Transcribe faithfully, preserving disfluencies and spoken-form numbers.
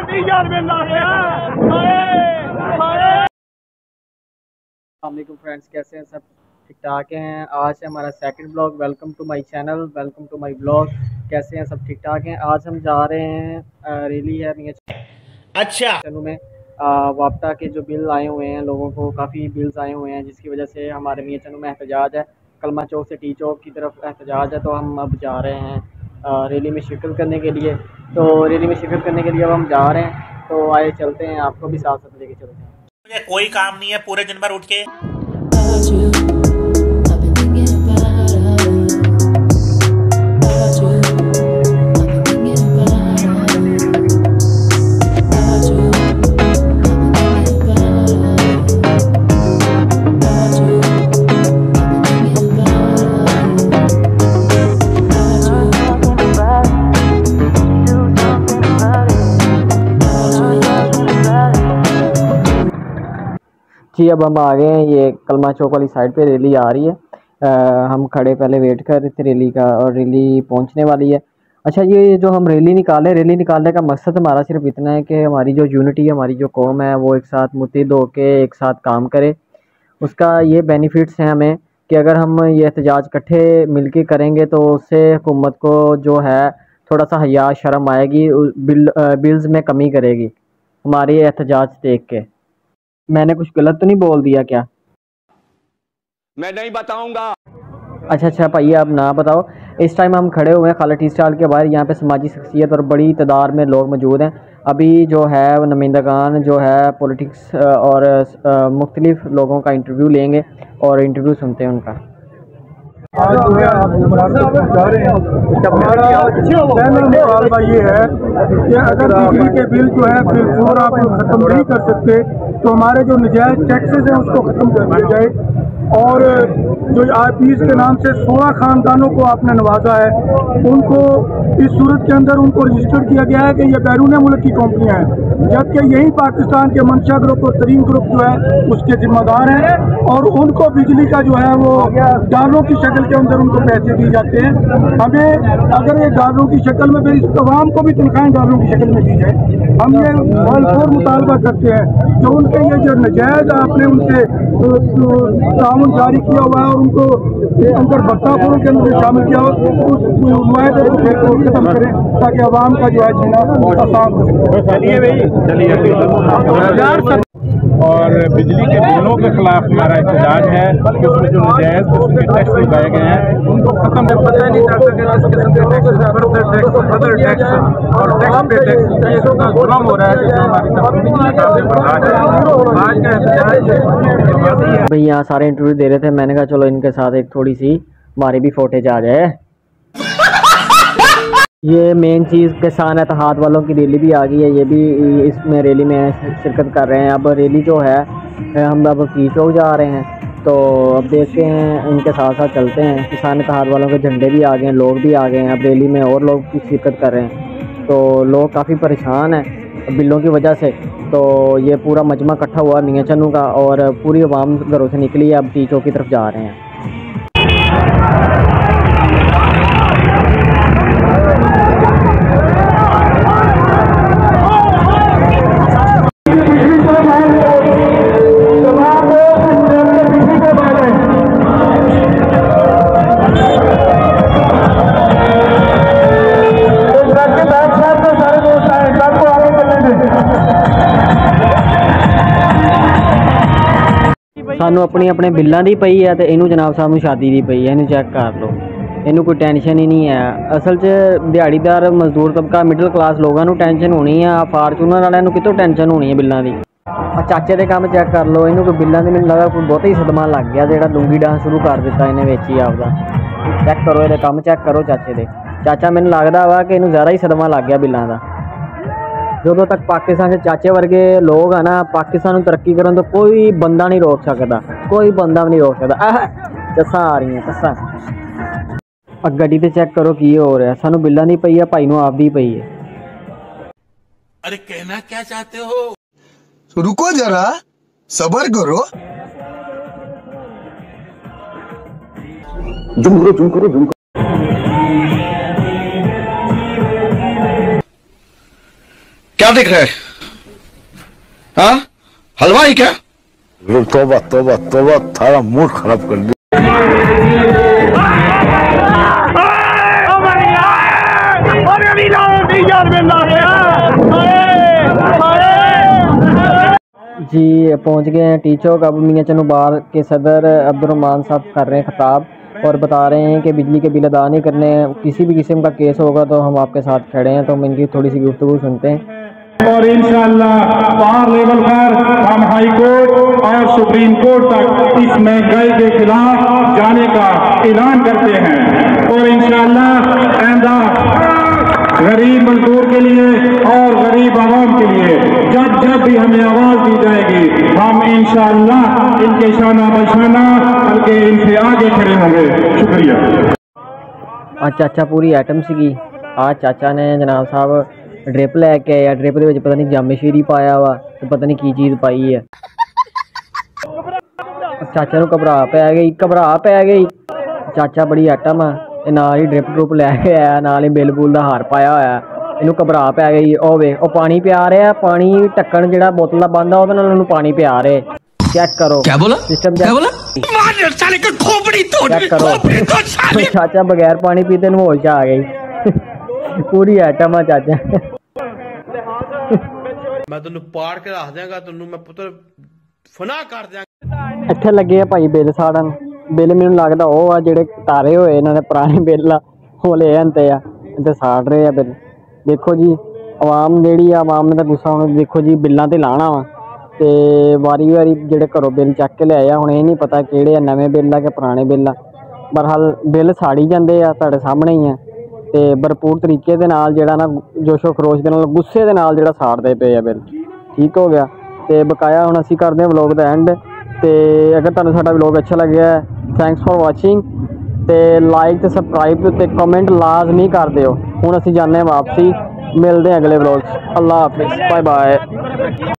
अस्सलामुअलैकुम फ्रेंड्स, कैसे हैं सब? ठीक ठाक हैं। आज है हमारा second blog. Welcome to my channel, welcome to my blog. कैसे हैं सब? ठीक ठाक हैं। आज हम जा रहे हैं, रैली है मियां अच्छा चनू में। वापटा के जो बिल आए हुए हैं, लोगों को काफ़ी बिल्स आए हुए हैं, जिसकी वजह से हमारे मियां चनू में एहतजाज है। कलमा चौक से टी चौक की तरफ एहतजाज है, तो हम अब जा रहे हैं रैली में शिरकत करने के लिए। तो रैली में शिरकत करने के लिए अब हम जा रहे हैं, तो आए चलते हैं, आपको भी साथ साथ लेके चलते हैं। मुझे कोई काम नहीं है पूरे दिन भर उठ के। जी अब हम आ गए हैं, ये कलमा चौक वाली साइड पे रैली आ रही है। आ, हम खड़े पहले वेट कर रहे थे रैली का, और रैली पहुंचने वाली है। अच्छा, ये जो हम रैली निकाले रैली निकालने का मकसद हमारा सिर्फ इतना है कि हमारी जो यूनिटी है, हमारी जो कौम है, वो एक साथ मुत्तहिद होके एक साथ काम करे। उसका ये बेनिफिट्स हैं हमें कि अगर हम ये एहतजाज इकट्ठे मिलके करेंगे तो उससे हुकूमत को जो है थोड़ा सा हया शर्म आएगी, बिल बिल्स में कमी करेगी हमारे एहतजाज देख के। मैंने कुछ गलत तो नहीं बोल दिया क्या? मैं नहीं बताऊंगा। अच्छा अच्छा भाई, आप ना बताओ। इस टाइम हम खड़े हुए हैं खाला टी स्टाल के बाहर। यहाँ पे समाजी शख्सियत और बड़ी तादाद में लोग मौजूद हैं। अभी जो है वो नुमाइंदगान जो है पॉलिटिक्स और मुख्तलिफ लोगों का इंटरव्यू लेंगे, और इंटरव्यू सुनते हैं उनका। आज जो है आप जा रहे हैं, हमारा पहला मुतालबा ये है कि अगर बिजली के बिल जो है बिल्कुल आप ख़त्म नहीं कर सकते, तो हमारे जो नजायज़ टैक्सेस हैं उसको ख़त्म कर दिया जाए। और जो आई पी एस के नाम से सोलह ख़ानदानों को आपने नवाजा है, उनको इस सूरत के अंदर उनको रजिस्टर किया गया है कि ये बैरून मुल्क की कंपनियां हैं, जबकि यही पाकिस्तान के मंशा ग्रुप और तरीन ग्रुप जो है उसके जिम्मेदार हैं। और उनको बिजली का जो है वो डालों की शक्ल के अंदर उनको पैसे दिए जाते हैं। हमें अगर ये डालों की शक्ल में, फिर इस तमाम को भी तनख्वाहें डालों की शक्ल में दी जाए। हम ये फौर मुतालबा करते हैं जो उनके ये जो नजायज़ आपने उनसे ताउन जारी किया हुआ है और उनको अंदर भत्ताखोरों के अंदर शामिल किया हो, उस मुआहदे को खत्म करें ताकि आवाम का जो है जीना आसान हो सके। चलिए भाई, चलिए। और बिजली के बिलों के खिलाफ हमारा एहतजाज है कि उसमें जो नजायज़ किस्म के टैक्स लगाए गए हैं उनको खत्म कर। पता ही नहीं चलता कि किस किस्म के tax, further tax, other tax और टैक्स पे टैक्स, ये इतना जुल्म हो रहा है कि हमारी तमाम बर्दाश्त है। आज का एहतजाज भाई यहाँ सारे इंटरव्यू दे रहे थे, मैंने कहा चलो इनके साथ एक थोड़ी सी हमारी भी फोटेज आ जाए। ये मेन चीज़ किसान इत्तेहाद वालों की रैली भी आ गई है, ये भी इसमें रैली में शिरकत कर रहे हैं। अब रैली जो है हम अब टी चौक जा रहे हैं, तो अब देखते हैं, इनके साथ साथ चलते हैं। किसान इत्तेहाद वालों के झंडे भी आ गए हैं, लोग भी आ गए हैं। अब रैली में और लोग भी शिरकत कर रहे हैं, तो लोग काफ़ी परेशान हैं बिलों की वजह से। तो ये पूरा मजमा इकट्ठा हुआ मियां चनू का, और पूरी आवाम घरों से निकली है, अब टी चौक की तरफ जा रहे हैं। सानू अपनी अपने बिलों की पई है, तो इनू जनाब साहब शादी की पई है, इनू चेक कर लो। इनू कोई टेंशन ही नहीं है। असल च दिहाड़ीदार मजदूर तबका मिडल क्लास लोगों को टेंशन होनी है, फार्चूनर वालों कितों टेंशन होनी है बिलों की। चाचे के काम चेक कर लो, इनू कोई बिलों की, मैंने लगा कोई बहुत ही सदमा लग गया, जो लुंगी डांस शुरू कर दिता इन्हें वेची आपका। चेक करो ये काम, चेक करो चाचे दे। चाचा मैंने लगता वा कि इनू ज़्यादा ही सदमा लग गया बिलों का। जो तक पाकिस्तान से चाचे वर्गे लोग है ना, पाकिस्तान को तरक्की करन तो कोई बंदा नहीं रोक सकता, कोई बंदा भी नहीं रोक सकता। चस्सा आ रही है, चस्सा। गड्डी ते चेक करो की हो रहा है, सानू बिल्ला नहीं पई है, भाई नू आप दी पई है। अरे कहना क्या चाहते हो? रुको जरा, सबर करो। जूम करो, जूम करो, जूम करो। क्या क्या दिख रहा है? हाँ, हलवाई क्या? तोबा तोबा तोबा, थारा मूड खराब कर दिया। जी पहुंच गए हैं टी चौक। अब मियां चन्नू बार के सदर अब्दुर्रहमान साहब कर रहे हैं खिताब और बता रहे हैं कि बिजली के बिल अदा नहीं करने, किसी भी किस्म का केस होगा तो हम आपके साथ खड़े हैं। तो हम इनकी थोड़ी सी गुफ्तगू सुनते हैं। और इंशाअल्लाह पार लेवल पर हम हाई कोर्ट और सुप्रीम कोर्ट तक इस महंगाई के खिलाफ जाने का ऐलान करते हैं। और इंशाअल्लाह आइंदा गरीब मजदूर के लिए और गरीब आवाम के लिए जब जब भी हमें आवाज दी जाएगी, हम इंशाअल्लाह इनके शाना बशाना बल्कि इनसे आगे खड़े होंगे। शुक्रिया। आज चाचा पूरी आइटम सीगी। आज चाचा ने जनाब साहब ड्रिप लैके आया, ड्रिप ਦੇ ਵਿੱਚ ਪਤਾ ਨਹੀਂ ਜਾਮਸ਼ੀਰੀ ਪਾਇਆ ਵਾ ਤੇ ਪਤਾ ਨਹੀਂ ਕੀ ਚੀਜ਼ ਪਾਈ ਹੈ। ਚਾਚਾ ਨੂੰ ਘਬਰਾ ਪੈ ਗਈ ਘਬਰਾ ਪੈ ਗਈ ਚਾਚਾ ਬੜੀ ਆਟਮ ਆ, ਇਹ ਨਾਲ ਹੀ ਡ੍ਰਿਪ ਡਰੂਪ ਲੈ ਕੇ ਆਇਆ, ਨਾਲ ਹੀ ਬਿੱਲ ਬੁੱਲ ਦਾ ਹਾਰ ਪਾਇਆ ਹੋਇਆ। ਇਹਨੂੰ ਘਬਰਾ ਪੈ ਗਈ। ਉਹ ਵੇ ਉਹ ਪਾਣੀ ਪਿਆ ਰਿਹਾ, ਪਾਣੀ ਢੱਕਣ ਜਿਹੜਾ ਬੋਤਲ ਦਾ ਬੰਦ ਆ ਉਹਦੇ ਨਾਲ ਉਹਨੂੰ ਪਾਣੀ ਪਿਆ ਰਹੇ। ਚੈੱਕ ਕਰੋ क्या बोला सिस्टम क्या बोला साले का खोपड़ी तोड़ चेक करो। चाचा बगैर पानी पीते ਨੂੰ ਹੋਸ਼ ਆ ਗਈ। पूरी आइटम आ चाचा। मैं तेन पाड़ के रख देंगा, तेन मैं पुत्र फना कर दियांगा। ਇੱਥੇ ਲੱਗੇ ਆ ਭਾਈ ਬਿੱਲ ਸਾੜਨ। ਬਿੱਲ ਮੈਨੂੰ ਲੱਗਦਾ ਉਹ ਆ ਜਿਹੜੇ ਤਾਰੇ ਹੋਏ ਇਹਨਾਂ ਦੇ ਪੁਰਾਣੇ ਬਿੱਲ ਆ ਉਹ ਲੈ ਆਂਦੇ ਆ ਤੇ ਸਾੜ ਰਹੇ ਆ ਬਿੱਲ। ਦੇਖੋ ਜੀ ਆਵਾਮ ਜਿਹੜੀ ਆ ਆਵਾਮ ਨੇ ਤਾਂ ਗੁੱਸਾ ਹੁਣ ਦੇਖੋ ਜੀ ਬਿੱਲਾਂ ਤੇ ਲਾਣਾ ਵਾ ਤੇ ਵਾਰੀ ਵਾਰੀ ਜਿਹੜੇ ਘਰੋਂ ਬਿੱਲ ਚੱਕ ਕੇ ਲਿਆਏ ਆ। ਹੁਣ ਇਹ ਨਹੀਂ ਪਤਾ ਕਿਹੜੇ ਆ ਨਵੇਂ ਬਿੱਲ ਆ ਕਿ ਪੁਰਾਣੇ ਬਿੱਲ ਆ। ਬਹਰਹਾਲ ਬਿੱਲ ਸਾੜੀ ਜਾਂਦੇ ਆ ਤੁਹਾਡੇ ਸਾਹਮਣੇ ਹੀ ਆ ਤੇ ਭਰਪੂਰ ਤਰੀਕੇ ਦੇ ਨਾਲ ਜਿਹੜਾ ਨਾ ਜੋਸ਼ੋ ਖਰੋਸ਼ ਦੇ ਨਾਲ ਗੁੱਸੇ ਦੇ ਨਾਲ ਜਿਹੜਾ ਸਾੜਦੇ ਪਏ ਆ ਬਿੱਲ। ਠੀਕ ਹੋ ਗਿਆ ਤੇ ਬਕਾਇਆ ਹੁਣ ਅਸੀਂ ਕਰਦੇ ਹਾਂ ਵਲੋਗ ਦਾ ਐਂਡ। ਤੇ ਅਗਰ ਤੁਹਾਨੂੰ ਸਾਡਾ ਵਲੋਗ ਅੱਛਾ ਲੱਗਿਆ ਥੈਂਕਸ ਫॉर ਵਾਚਿੰਗ ਤੇ ਲਾਈਕ ਤੇ ਸਬਸਕ੍ਰਾਈਬ ਤੇ ਕਮੈਂਟ ਲਾਜ਼ਮੀ ਕਰ ਦਿਓ। ਹੁਣ ਅਸੀਂ ਜਾਂਦੇ ਹਾਂ ਵਾਪਸੀ, ਮਿਲਦੇ ਹਾਂ ਅਗਲੇ ਵਲੋਗ 'ਚ। ਅੱਲਾ ਹਾਫਿਜ਼, ਬਾਏ ਬਾਏ।